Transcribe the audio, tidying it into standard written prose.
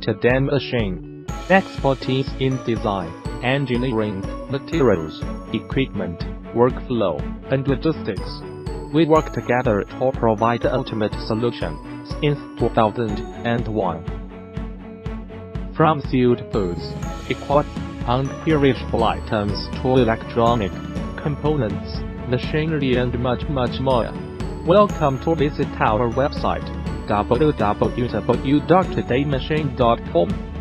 Dr. Machine. Expertise in design, engineering, materials, equipment, workflow, and logistics. We work together to provide the ultimate solution since 2001. From sealed foods, equipment, and perishable items to electronic components, machinery, and much more. Welcome to visit our website www.drmachine.com.